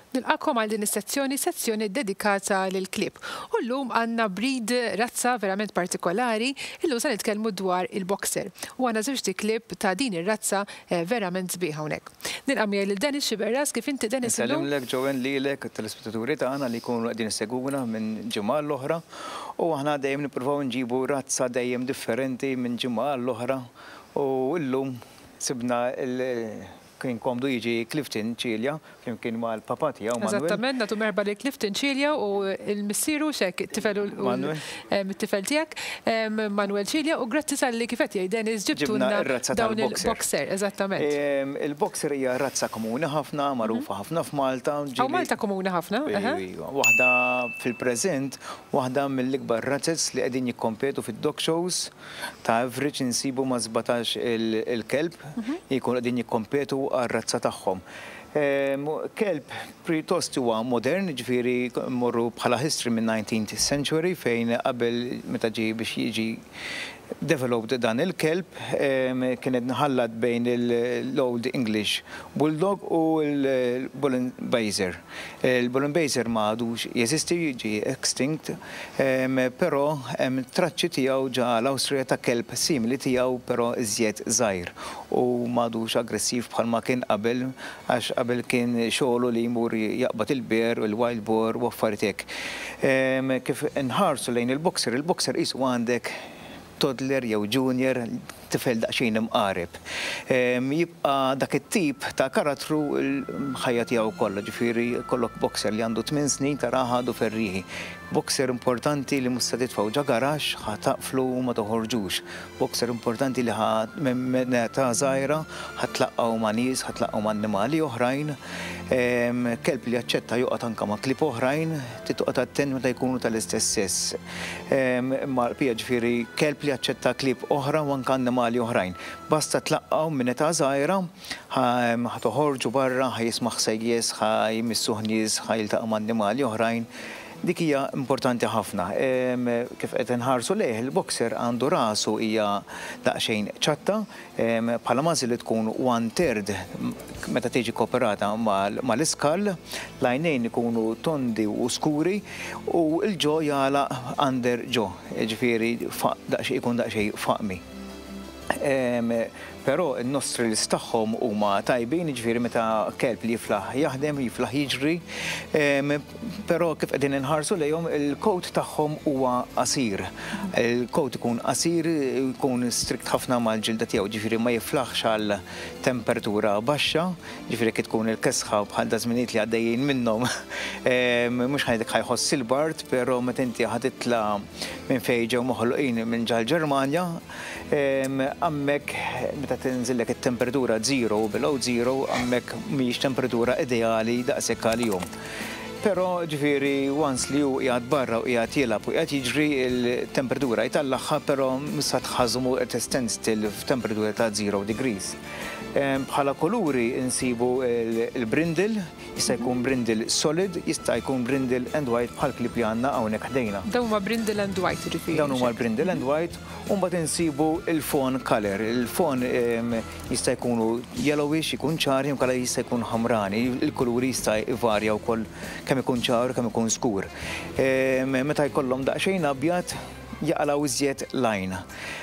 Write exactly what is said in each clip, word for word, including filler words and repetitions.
Nilqakom għal din is-sezzjoni, sezzjoni dedikata lill-klieb. U llum għandna breed razza verament partikolari, illum se nitkellmu dwar il-boxer. U għandna żewġ klieb ta' din ir-razza verament sbieħ hawnhekk. Nilqa' miegħi lil Dennis Sciberras, kif inti Dennis illum? Nsellimlek Ġowen lilek it-telespettaturi tagħna li jkunu qegħdin isegwuna minn ġimgħa l-oħra u aħna dejjem nippruvaw nġibu razza dejjem differenti minn ġimgħa l-oħra u llum sibna il- kien komdu jiġi Clifton Ċilja, kien ma' l-papa tiegħu Manuel. Eżattament, nagħtu merba li Clifton Ċilja u l-missieru xek it-tifel u it-tifel tiegħek Manuel Ċilja u grazzi tal-li kif qed jgħid Dennis ġibtulna dawn il-boxer, eżattament. Il-boxer hija razza komuni ħafna, magħrufa ħafna f'Malta. Aw Malta komuni ħafna. Waħda fil-preżent, waħda mill-ikbar razzes li qegħdin jikkompetu fid-dog shows ta' average insibu ma' żbatax il-kelb jkunu qegħdin jikkompetu għal-razza tagħhom. Kelb pjuttost huwa modern, ġifieri morru bħala history minn nineteenth century fejn qabel meta ġie biex jiġi developed dan il-kelb kienet nħallat bejn l-Old English Bulldog u l-Bullendeiser. Il-Bullendeiser ma għadux jeżisti, jiġi extinct, però traċċi tiegħu ġa l-Awstrija ta' kelb simili tiegħu però iżjed żgħir u ma għadux aggressiv bħalma kien qabel għax qabel kien xogħlu li jmur jaqbad il-bear u l-wild boar u affarijiet hekk. Kif inħarsu lejn il-boxer, il-boxer qisu għandek toddler jew junior tifel daqsxejn imqareb. Jibqa' dak it-tip ta' karattru l-ħajja tiegħu kollha, ġifieri kollok boxer li għandu tmien snin tara ħadu ferrieħi. Boxer importanti li mhux se titfgħu ġa garax ħataqflu u ma toħorġux. Boxer importanti li meta żgħira ħatlaqgħu ma' nies, ħatlaqgħu ma' annimali oħrajn. Kelb li jaċċetta joqgħod anke ma' klieb oħrajn, titqgħod attent meta jkunu tal-istess sess. Ma l-pija ġifieri kelb li jaċċetta klieb oħra u anke annimali oħrajn. Basta tlaqqgħu minn età żgħira, ħatoħorġu barra, ħajisma' ħsejjes, ħajmissuh nies, ħajiltaqa' ma' annimali oħrajn. Dik hija importanti ħafna. Kif qed inħarsu lejh il-boxer għandu rasu hija daqsxejn ċatta, bħala mażil li tkun one third meta tiġi kooperata mal-iskall, l-għajnejn ikunu tondi u skuri u l-ġo jagħlaq under ġo, ġifieri ikun daqsxejn faqmi. Però n-nostrils tagħhom huma tajbin, ġifieri meta kelb li jiflaħ jaħdem, jiflaħ jiġri, però kif qegħdin inħarsu lejhom il-kowt tagħhom huwa qasir. Il-kowt ikun qasir, ikun strikt ħafna mal-ġilda tiegħu, ġifieri ma jiflaħx għal temperatura baxxa, ġifieri kif tkun il-kesħa bħal żminijiet li għaddejjin minnhom. Mhux ħajdek ħajħoss il-bart, però meta inti ħatitla' minn fejn ġew moħluqin minn ġal Ġermanja, hemmhekk meta tinżillek it-temperatura zero u below zero, hemmhekk mhijiex temperatura ideali daqshekk għalihom. Però ġifieri once li hu qiegħed barra u qiegħed jilgħab u qiegħed jiġri l-temperatura jtallaħħa, però mista tħażmu qed stand still f'temperatura ta' zero degrees. Bħala kuluri insibu il-brindle, jista' jkun brindle solid, jista' jkun brindle and white bħal klip li għandna hawnhekk ħdejna. Dawn huma brindle and white ġifieri. Dawn huma l-brindle and white u mbagħad insibu il-fawn color. Il-fawn jista' jkunu yellowish, ikun ċar, jew jista' jkun ħamrani. Il-kuluri jista' jvarja wkoll kemm ikun ċar kemm ikun skur. Meta jkollhom daqsxejn abjad jaqalgħu iżjed lajn.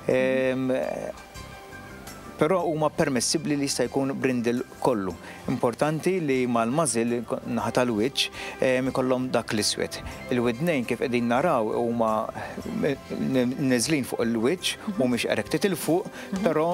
Però huma permessibbli li jista' jkun brindle kollu. Importanti li mal-mażil naħa tal-wiċċ ikollhom dak l-iswed. Il-widnejn kif qegħdin naraw huma neżlin fuq il-wiċċ mhumiex erected il fuq, però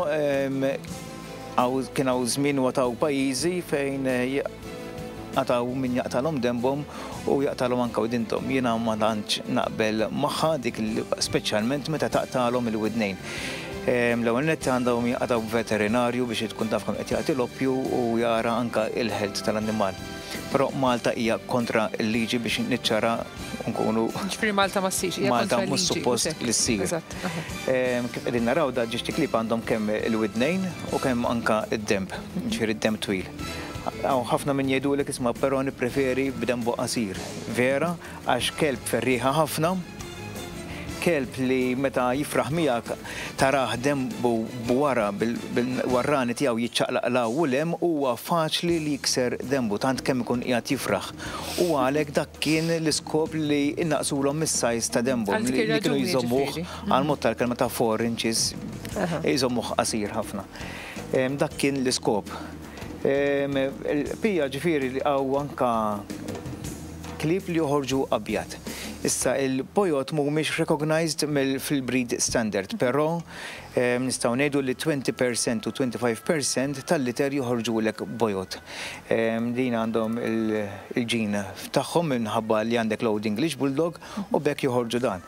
kien hawn żmien wataw pajjiżi fejn għataw min jaqtalhom dembhom u jaqtalhom anke widinthom. Jiena ma tantx naqbel magħha dik speċjalment meta taqtalhom il-widnejn. L-ewwel nett għandhom jaqgħu veterinarju biex tkun taf kemm qed jagħti l-oppju u jara anke il-health tal-annimal. Però Malta hija kontra l-liġi biex niċċara nkunu. Ġifieri Malta ma ssirx hija kontra l-liġi. Malta mhux suppost li ssir. Kif qegħdin naraw da ġiex klieb għandhom kemm il-widnejn u kemm anke id-demb, ġifieri id-demb twil. Ħafna min jgħidulek isma' però nippreferi b'dembu qasir. Vera, għax kelb ferrieħa ħafna, kelb li meta jifraħ miegħek taraħ dembu wara bil-warrani tiegħu jiċċaqlaq l-awlem huwa faċli li jikser dembu tant kemm ikun qiegħed jifraħ. U għalhekk dak kien l-iskop li innaqsulhom mis-sajż ta' dembu li kienu jżommuh għal mod tal-kelma ta' four inches jżommuh qasir ħafna. Dak kien l-iskop. Pija ġifieri li għaw anka klib li joħorġu abjad. Issa il-bojot mhumiex recognized fil-breed standard, però nistgħu ngħidu li twenty percent u twenty-five percent tal-liter joħorġulek bojot. Din għandhom il-ġin tagħhom minħabba li għandek Old English Bulldog u bekk joħorġu dan.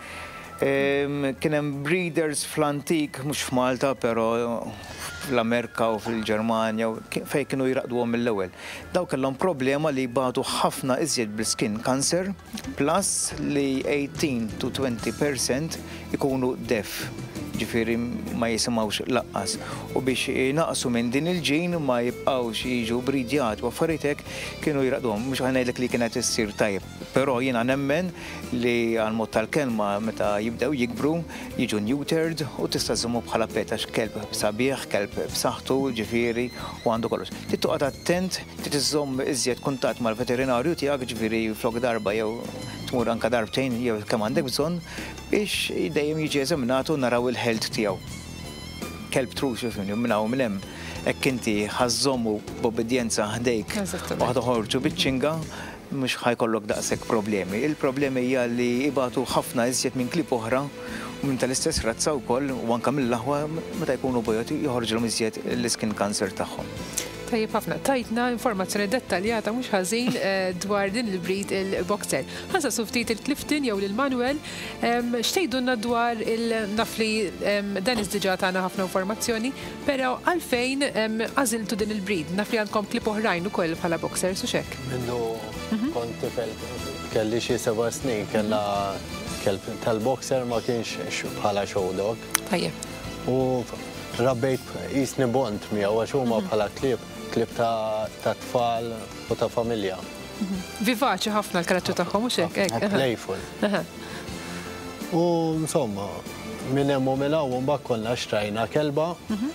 Kien hemm breeders fl-antik, mhux f'Malta, però fl-Amerika u fil-Ġermanja fejn kienu jraqduhom mill-ewwel. Daw kellhom problema li jbagħtu ħafna iżjed bil-skin cancer, plus li eighteen to twenty percent ikunu deaf. Ġifieri ma jisimgħux laqqas. U biex naqsu minn din il-ġin ma jibqgħux jiġu bridjat u affarijiet hekk kienu jraqduhom. Mhux ngħidlek li kienet issir tajjeb. Però jiena nemmen li għal-mod tal-kelma meta jibdew jikbru jiġu neutered u tista' żommhom bħala pet għax kelb sabiħ, kelb b'saħħtu, ġifieri u għandu kollox. Trid toqgħod attent, trid iżomm iżjed kuntatt mal-veterinarju tiegħek, ġifieri flok darba jew tmur anke darbtejn jew kemm għandek bżonn biex dejjem jiġi eżaminatu naraw il-health tiegħu. Kelb trux jifhimni minn hawn minn hemm hekk inti ħażżommu b'obbedjenza ħdejk waħda ħorġu biċ-ċinga mhux ħajkollok daqshekk problemi. Il-problemi hija li jibgħatu ħafna iżjed minn klieb oħra u minn tal-istess razza wkoll u anke mill-aħwa meta jkunu bojoti joħorġulhom iżjed l-skin cancer tagħhom. Tajjeb ħafna, tajtna informazzjoni dettaljata mhux ħażin dwar din il-breed il-boxer. Ħansa ftit il-Clifton jew lil-Manuel, xtejdulna dwar il-naf li dan Id-Dinja tagħna ħafna informazzjoni, però għalfejn għażiltu din il-breed? Naf li għandkom klip oħrajn ukoll bħala boxers u x'hekk. Minnu kont tifel kelli xi seba' snin kellha kelb tal-boxer ma kienx bħala show dog. Tajjeb. U rabbejt jisni bond miegħu għax huma bħala klib. klib ta' tfal u ta' familja. Vivaċi ħafna l-karattru tagħhom mhux hekk. Playful. U insomma, minn hemm u minn hawn mbagħad konna xtrajna kelba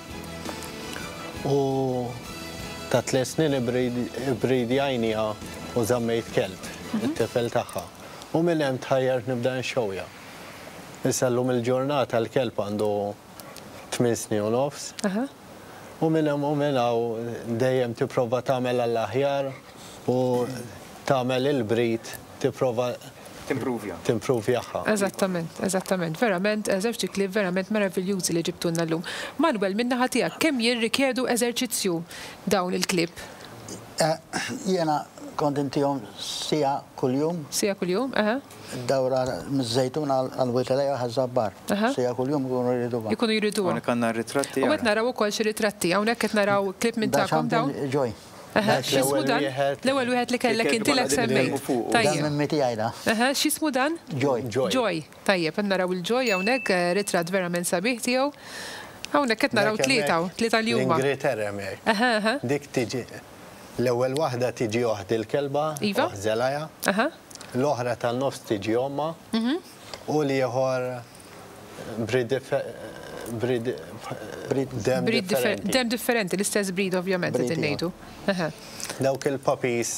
u ta' tliet snin ibridjajnija u żammejt kelb, it-tifel tagħha. U minn hemm tħajjert nibda nxewja. Issa llum il-ġurnata l-kelb għandu tmien snin u nofs. U minnem u minnaw dejjem tipprova tagħmel għall-aħjar u tagħmel il-breed tipprova timprovja. Timprovjaha. Eżattament, eżattament. Verament, żewġ klib verament meraviljużi li ġibtunna llum. Manuel, min-naħa tiegħek kemm jirrikjedu eżerċizzju dawn il-klib? Jiena kont intihom sija kuljum. Sija kuljum, aha. Dawra miż-żejtun għal-witaleja ħażabbar. Sija kuljum ikunu jriduha. Ikunu jriduha. Hawnhekk għandna ritratti. U qed naraw ukoll xi ritratti, hawnhekk qed naraw klib minn tagħkom dawn. Joy. X'ismu dan? L-ewwel wieħed li kellek inti lek semmejt. Dan minn miti għajda. X'ismu dan? Joy. Joy. Tajjeb, qed naraw il-Joy hawnhekk ritratt verament sabiħ tiegħu. Hawnhekk qed naraw tlieta, tlieta li huma. L-Ingilterra hemmhekk. Dik tiġi l-ewwel waħda tiġi waħd il-kelba, waħżelaja. L-oħra tan-nofs tiġi omma u li ieħor breed dem differenti, l-istess breed ovvjament qed ngħidu. Dawk il-puppies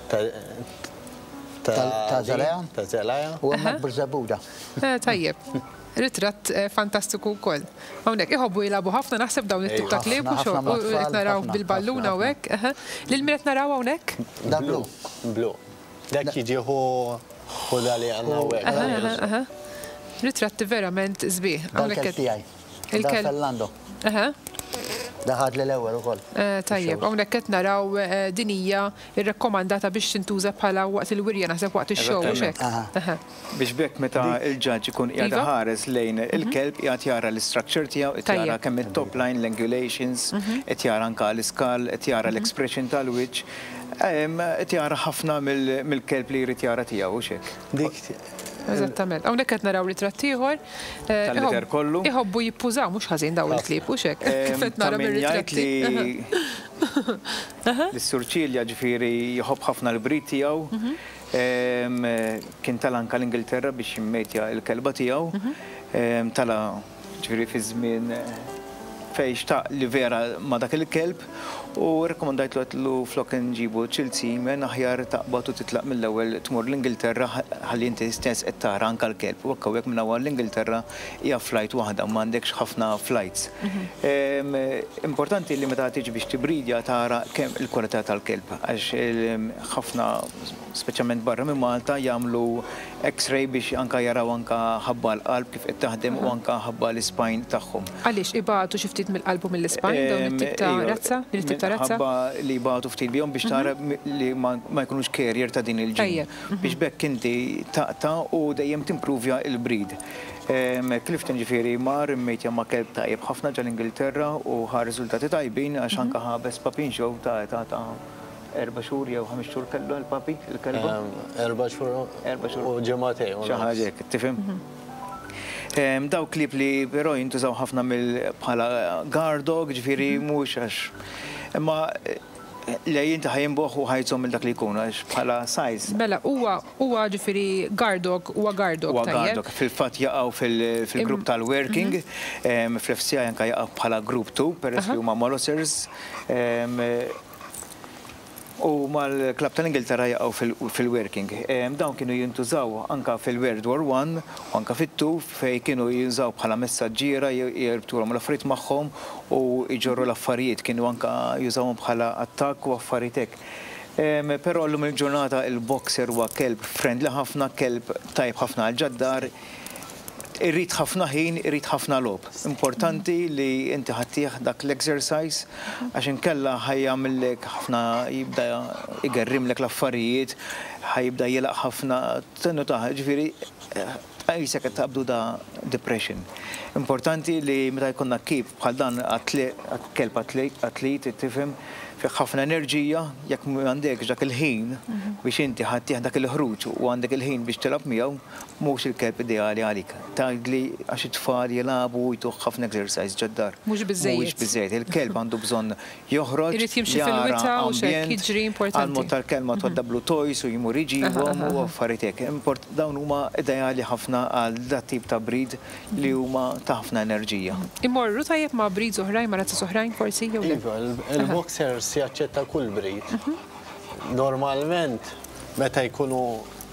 ta' żelaja. Ta' żelaja. U hemmhekk b'żabuda. Tajjeb. Ritratt fantastiku wkoll. Hawnhekk iħobbu jilagħbu ħafna naħseb dawn it-tip ta' klieb u xogħol qed naraw bil-balluna u hekk. Lil min qed naraw hawnhekk? Da blu. Blu. Dak jiġi hu dali għandna hekk. Ritratti verament żbieħ. Hawnhekk tiegħi. Il-kelb Fernando. Daħad l-ewwel ukoll. Tajjeb, hawnhekk qed naraw din hija rrakkomandata biex tintuża bħala waqt il-wirja naħseb waqt ix-show u hekk. Biex bekk meta il-ġaġġ ikun qiegħed ħares lejn il-kelb qiegħed jara l-istructure tiegħu, qed jara kemm it-top line, l-angulations, qed jara anke l-iskall, qed jara l-expression tal-wiċċ, qed jara ħafna mill-kelb li jrid jara tiegħu hekk. Eżattament. Hawnhekk qed naraw ritratt ieħor. Tal-liter kollu. Iħobbu jippużaw mhux ħażin dawn il-klieb u xek. Kif qed nara mir-ritratti. L-surċilja ġifieri jħobb ħafna l-brid tiegħu. kien tala anka l-Ingilterra biex jimmejtja l-kelba tiegħu. Tala ġifieri fi żmien fej xtaq li vera ma dak il-kelb u rekomandajt lu flok nġibu Chelsea men aħjar taqbad u titlaq mill-ewwel tmur l-Ingilterra ħalli inti stess qed tara anke l-kelb. U hawnhekk minn ewwel l-Ingilterra hija flight waħda m'għandekx ħafna flights. Importanti li meta tiġi biex tibridja tara kemm il-kwalità tal-kelb għax ħafna speċjalment barra minn Malta jagħmlu X-ray biex anke jaraw anke ħabba l-qalb kif qed taħdem u anke ħabba l-ispine tagħhom. Għaliex ibagħtu xi ftit mill-qalb u mill-ispine dawn it-tip ta' razza? Ħabba li jibgħatu ftit bihom biex tara li ma jkunux carrier ta' din il-ġin. Biex bekk inti taqta' u dejjem timprovja l-breed. Clifton ġifieri mar immejtja ma' kelb tajjeb ħafna ġal-Ingilterra u ħa riżultati tajbin għax anke ħabes papin xew ta' ta' erba' xhur jew ħames xhur kellu l-papi il-kelba. Erba' xhur u ġimgħatej. Xi ħaġa hekk, tifhem? Daw klip li però jintużaw ħafna bħala guard dog ġifieri mhux għax. Imma li jinti ħajimbuħ u ħajtzom il-dak li jkun għax bħala size. Mela, huwa huwa ġifieri guard dog huwa guard dog tajjeb. Guard dog fil-fatt jaqgħu fil-grupp tal-working, fl-F C I anke jaqgħu bħala group two peress li huma Molossers. U mal-klab tal-Ingilterra jaqgħu fil-working. Dawn kienu jintużaw anka fil-World War One u anka fit-two fej kienu jinżaw bħala messaġġiera jirbtuhom l-affarijiet magħhom u jġorru l-affarijiet, kienu anka jużawhom bħala attakk u affarijiet hekk. Però llum il-ġurnata il-boxer huwa kelb friendly ħafna, kelb tajb ħafna għal-ġaddar. Irrid ħafna ħin, irrid ħafna lob. Importanti li inti ħattieħ dak l-exercise għax inkella ħajjagħmellek ħafna jibda igerrimlek l-affarijiet, ħajibda jilaq ħafna tennu taħ, ġifieri qisek qed taqbdu da depression. Importanti li meta jkollna kif bħal dan kelb atlit tifhem fih ħafna enerġija jekk m'għandekx dak il-ħin biex inti ħaddieħ dak il-ħruġ u għandek il-ħin biex tilab miegħu mhux il-kelb ideali għalik. Tgħidli għax it-tfal jilagħbu jtuh ħafna exercise ġaddar. Mhux biżżejjed. Mhux biżżejjed. Il-kelb għandu bżonn joħroġ irid jimxi fil-wita u x'hekk jiġri importanti. Għal-mod tal-kelma twaddablu toys u jmur iġibhom u affarijiet hekk. Dawn huma ideali ħafna għal dat tip ta' breed li huma ta' ħafna enerġija. Immorru tajjeb ma' breeds oħrajn ma' razzas oħrajn forsi jew le? Il-boxers jaċċetta kull breed. Normalment, meta jkunu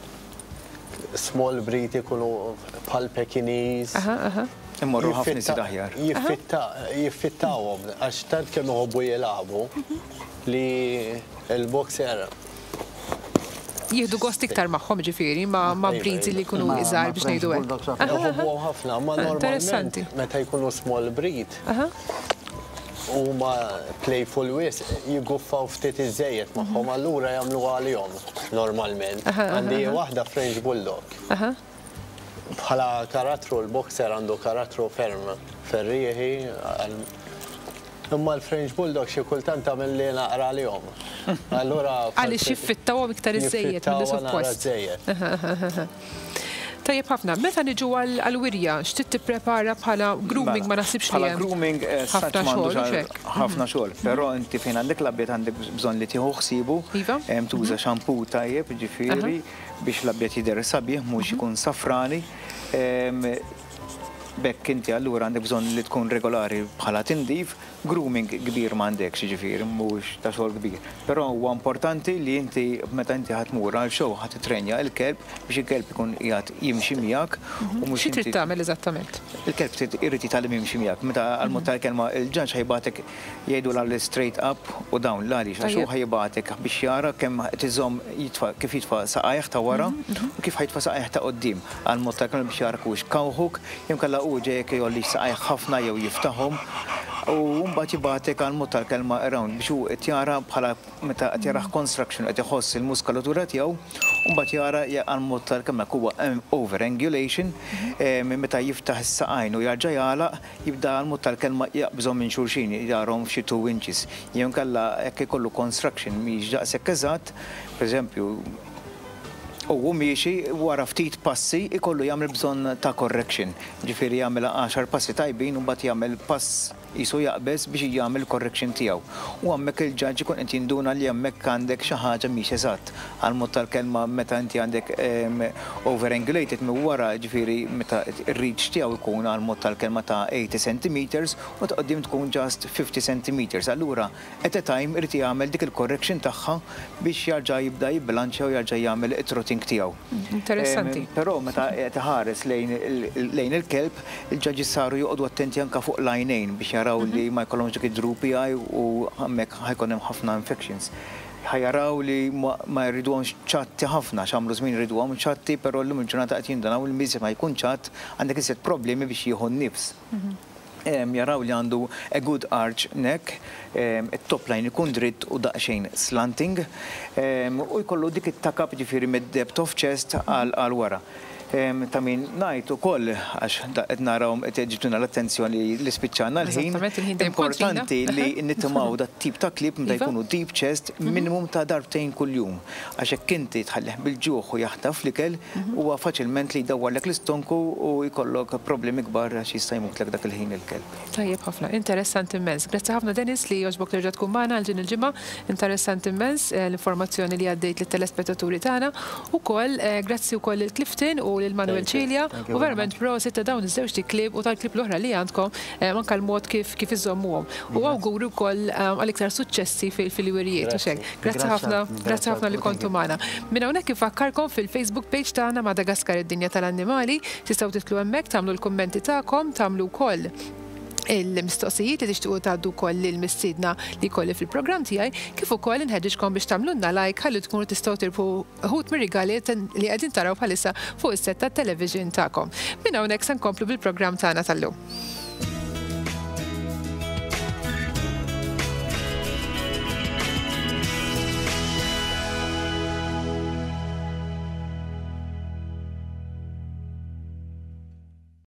small breed ikunu bħal Pekiniż. Immorru ħafna iżid aħjar. Jiffittawhom għax tant kemm iħobbu jilagħbu li l-boxer jieħdu gost iktar magħhom ġifieri ma' breeds li jkunu iżgħar biex ngħidu hekk. Iħobbuhom ħafna, ma normalment meta jkunu small breed u ma playful wis jiguffaw ftit iżejjed magħhom allura jagħmlu għalihom normalment. Għandi waħda French Bulldog. Bħala karattru l-boxer għandu karattru ferm ferrieħi. Imma l-French Bulldog xi kultant tagħmel li naqra għalihom. Allura għaliex jiffittawhom iktar iżejjed milli suppost. Tajjeb ħafna, meta niġu għal-wirja, x'tid tipprepara bħala grooming ma naħsibx li Bħala grooming ħafna xogħol. Ħafna xogħol, però inti fejn għandek l-abjed għandek bżonn li tieħu ħsiebu, tuża xampoo tajjeb ġifieri biex l-abjed jidher sabiħ mhux ikun safrani. Bekk inti allura għandek bżonn li tkun regolari bħala tindif, grooming kbir m'għandekx jiġifieri mhux ta' xogħol kbir. Però huwa importanti li inti meta inti ħatmur għal show ħadd titrenja l-kelb biex il-kelb ikun qiegħed jimxi miegħek u mhux xi trid tagħmel eżattament. Il-kelb irid jitgħallem jimxi miegħek. Meta għall-mod tal-kelma il-ġaġġ ħajbatek jgħidu l-straight up u down l-għaliex għax hu ħajbatek biex jara kemm tiżomm jitfa' kif jitfa' saqajh ta' wara u kif ħajtfa' saqajh ta' quddiem. Għall-mod tal-kelma biex jara kux kawħuk jew kellha u ġejjek jolli saqajh ħafna jew jiftaħhom u mbagħad jibatek għal-mod tal-kelma around biex hu qed jara bħala meta qed jara construction qed iħoss il-muskolatura tiegħu u mbagħad jara għal-mod tal-kelma huwa overangulation meta jiftaħ is-saqajn u jarġa' jagħlaq jibda għal-mod tal-kelma jaqbżhom minn xulxin jarhom f'xi two inches. Jew inkella hekk ikollu construction mhix daqshekk eżatt, pereżempju u miexi wara ftit passi ikollu jagħmel bżonn ta' correction. Ġifieri jagħmel għaxar passi tajbin u mbagħad jagħmel pass jisu jaqbes biex jagħmel correction tiegħu. U hemmhekk il-ġaġġ ikun qed jinduna li hemmhekk għandek xi ħaġa mhix eżatt. Għal-mod tal-kelma meta inti għandek overangulated minn wara, ġifieri meta ir-reach tiegħu jkun għal-mod tal-kelma ta' eighty centimeters u ta' qudiem tkun just fifty centimeters. Allura at a time irid jagħmel dik il-correction tagħha biex jarġa' jibda jibbilanċja u jarġa' jagħmel it-trotting tiegħu. Interessanti. Però meta qed iħares lejn il-kelb, il-ġaġġi saru joqogħdu attenti anke fuq l-għajnejn biex jaraw li ma jkollhomx dik id-droopy eye u hemmhekk ħajkun hemm ħafna infections. Ħajaraw li ma jridduhomx ċatti ħafna, x'għamlu żmien jridduhom ċatti, però llum il-ġurnata qed jindunaw il-miżja ma jkun ċatt għandek iżjed problemi biex jieħu n-nifs. Jaraw li għandu a good arch neck, it-top line ikun dritt u daqsxejn slanting u jkollu dik it-takab ġifieri mid-depth of chest għal wara. Ta' min ngħid ukoll għax qed narawhom qed ġibtuna l-attenzjoni li spiċċana l-ħin. Importanti li nittimgħu dat tip ta' klip meta jkunu deep chest minimum ta' darbtejn kuljum. Għax hekk inti tħalleh bil-ġuħ u jaħtaf fl-ikel huwa faċilment li jdawwarlek l-istonku u jkollok problemi kbar għax jista' jmutlek dak il-ħin il-kelb. Tajjeb ħafna, interessant immens. Grazzi ħafna Dennis li jogħġbok terġa' tkun magħna għal din il-ġimgħa. Interessant immens l-informazzjoni li għaddejt lit-telespettaturi tagħna. Ukoll grazzi wkoll il-Clifton u lil-Manuel Ċilja u verament prosit ta' dawn iż-żewġ klip u tal-klip l-oħra li għandkom anke l-mod kif kif iżommuhom. U awguru wkoll għal-iktar suċċessi fil-wirijiet u xejn. Grazzi ħafna, grazzi ħafna li kontu magħna. Minn hawnhekk ifakkarkom fil-Facebook page tagħna Madagascar Id-Dinja tal-Annimali, tistgħu titlu hemmhekk tagħmlu l-kummenti tagħkom, tagħmlu wkoll il-mistoqsijiet li tixtiequ tgħaddu wkoll lill-mistiedna li jkolli fil-programm tiegħi, kif ukoll inħeġġixkom biex tagħmlulna like ħalli tkunu tistgħu tirbu ħut mir-rigali li qegħdin taraw bħalissa fuq is-set tat-television tagħkom. Minn hawnhekk se nkomplu bil-programm tagħna tal-lum.